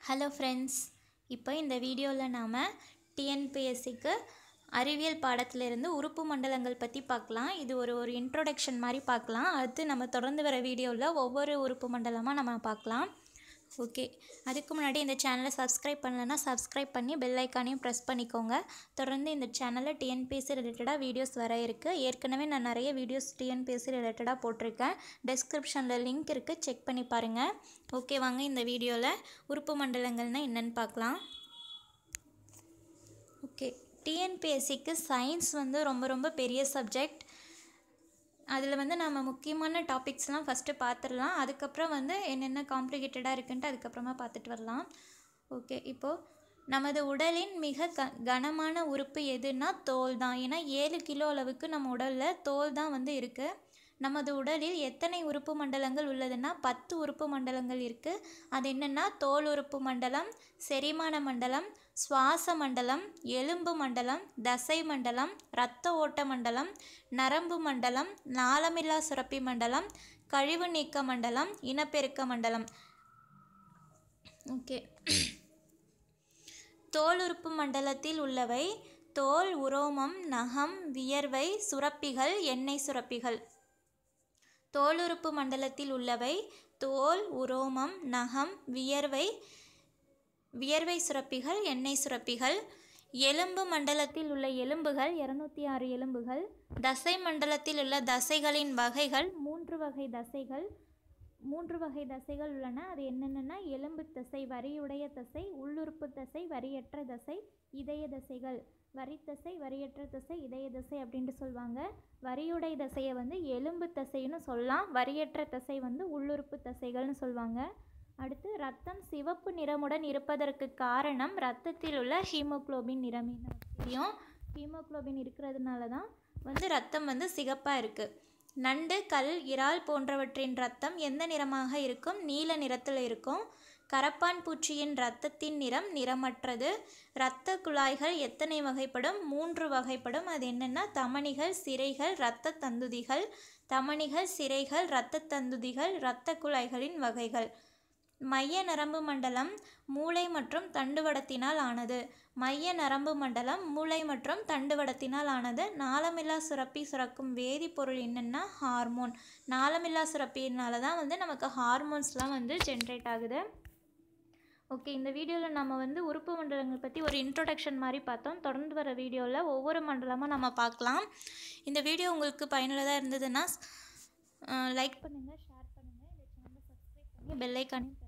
Hello friends, இப்போ இந்த வீடியோவில் நாம் டிஎன்பிஎஸ்சிக்கு அறிவியல் பாடத்திலிருந்து உறுப்பு மண்டலங்கள் பற்றி பார்க்கலாம். இது ஒரு இன்ட்ரோடக்ஷன் மாதிரி பார்க்கலாம். அடுத்து நம்ம தொடர்ந்து வர வீடியோவில் ஒவ்வொரு உறுப்பு மண்டலமாக நம்ம பார்க்கலாம். ஓகே, அதுக்கு முன்னாடி இந்த சேனலை சப்ஸ்கிரைப் பண்ணலைன்னா சப்ஸ்கிரைப் பண்ணி பெல் ஐக்கானையும் ப்ரெஸ் பண்ணிக்கோங்க. தொடர்ந்து இந்த சேனலில் டிஎன்பிஎஸ்சி ரிலேட்டடாக வீடியோஸ் வர இருக்குது. ஏற்கனவே நான் நிறைய வீடியோஸ் டிஎன்பிஎஸ்சி ரிலேட்டடாக போட்டிருக்கேன். டெஸ்கிரிப்ஷனில் லிங்க் இருக்குது, செக் பண்ணி பாருங்கள். ஓகே, வாங்க இந்த வீடியோவில் உறுப்பு மண்டலங்கள்னால் என்னென்னு பார்க்கலாம். ஓகே, டிஎன்பிஎஸ்சிக்கு சயின்ஸ் ரொம்ப பெரிய சப்ஜெக்ட். அதில் நம்ம முக்கியமான டாபிக்ஸ்லாம் ஃபஸ்ட்டு பார்த்துடலாம். அதுக்கப்புறம் என்னென்ன காம்ப்ளிகேட்டடாக இருக்குன்ட்டு அதுக்கப்புறமா பார்த்துட்டு வரலாம். ஓகே, இப்போது நமது உடலின் மிக கனமான உறுப்பு எதுனா தோல் தான். ஏன்னா 7 கிலோ அளவுக்கு நம்ம உடலில் தோல் தான் இருக்குது. நமது உடலில் எத்தனை உறுப்பு மண்டலங்கள் உள்ளதுன்னா 10 உறுப்பு மண்டலங்கள் இருக்குது. அது என்னென்னா தோல் உறுப்பு மண்டலம், செரிமான மண்டலம், சுவாச மண்டலம், எலும்பு மண்டலம், தசை மண்டலம், இரத்த ஓட்ட மண்டலம், நரம்பு மண்டலம், நாளமில்லா சுரப்பி மண்டலம், கழிவு நீக்க மண்டலம், இனப்பெருக்க மண்டலம். ஓகே, தோல் உறுப்பு மண்டலத்தில் உள்ளவை தோல், உரோமம், நகம், வியர்வை சுரப்பிகள், எண்ணெய் சுரப்பிகள். தோலுறுப்பு மண்டலத்தில் உள்ளவை தோல், உரோமம், நகம், வியர்வை சுரப்பிகள், எண்ணெய் சுரப்பிகள். எலும்பு மண்டலத்தில் உள்ள எலும்புகள் 206 எலும்புகள். தசை மண்டலத்தில் உள்ள தசைகளின் வகைகள் 3 வகை தசைகள். 3 வகை தசைகள் உள்ளன. அது என்னென்னா எலும்பு தசை, வரியுடைய தசை, உள்ளுறுப்பு தசை, வரியற்ற தசை, இதய தசைகள். வரித்தசை, வரியற்ற தசை, இதய தசை அப்படின்ட்டு சொல்லுவாங்க. வரியுடை தசையை எலும்பு தசைன்னு சொல்லலாம். வரியற்ற தசை உள்ளுறுப்பு தசைகள்னு சொல்லுவாங்க. அடுத்து ரத்தம் சிவப்பு நிறமுடன் இருப்பதற்கு காரணம் ரத்தத்தில் உள்ள ஹீமோக்ளோபின் நிறம். தெரியும், ஹீமோக்ளோபின் இருக்கிறதுனால தான் ரத்தம் சிகப்பாக இருக்குது. நண்டு, கல், இறால் போன்றவற்றின் ரத்தம் எந்த நிறமாக இருக்கும்? நீல நிறத்தில் இருக்கும். கரப்பான் பூச்சியின் இரத்தத்தின் நிறம் நிறமற்றது. இரத்த குழாய்கள் எத்தனை வகைப்படும்? 3 வகைப்படும். அது என்னென்னா தமனிகள், சிரைகள், இரத்த தந்துதிகள். தமனிகள், சிரைகள், இரத்த தந்துதிகள் இரத்த குழாய்களின் வகைகள். மைய நரம்பு மண்டலம் மூளை மற்றும் தண்டுவடத்தினால் ஆனது. மைய நரம்பு மண்டலம் மூளை மற்றும் தண்டுவடத்தினால் ஆனது. நாளமில்லா சுரப்பி சுரக்கும் வேதிப்பொருள் என்னென்னா ஹார்மோன். நாளமில்லா சுரப்பினால தான் நமக்கு ஹார்மோன்ஸ்லாம் ஜென்ரேட் ஆகுது. ஓகே, இந்த வீடியோவில் நம்ம உறுப்பு மண்டலங்கள் பற்றி ஒரு இன்ட்ரோடக்ஷன் மாதிரி பார்த்தோம். தொடர்ந்து வர வீடியோவில் ஒவ்வொரு மண்டலமாக நம்ம பார்க்கலாம். இந்த வீடியோ உங்களுக்கு பயனுள்ளதாக இருந்ததுன்னா லைக் பண்ணுங்கள், ஷேர் பண்ணுங்கள், இந்த சேனலை சப்ஸ்கிரைப் பண்ணி பெல் ஐக்கானையும்